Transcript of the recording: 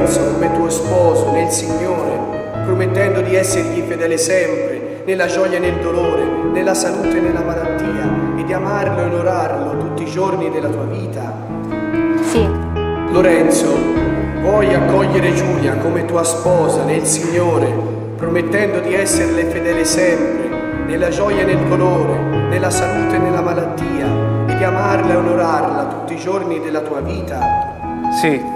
Lorenzo come tuo sposo nel Signore, promettendo di essergli fedele sempre, nella gioia e nel dolore, nella salute e nella malattia, e di amarlo e onorarlo tutti i giorni della tua vita? Sì. Lorenzo, vuoi accogliere Giulia come tua sposa nel Signore, promettendo di esserle fedele sempre, nella gioia e nel dolore, nella salute e nella malattia, e di amarla e onorarla tutti i giorni della tua vita? Sì.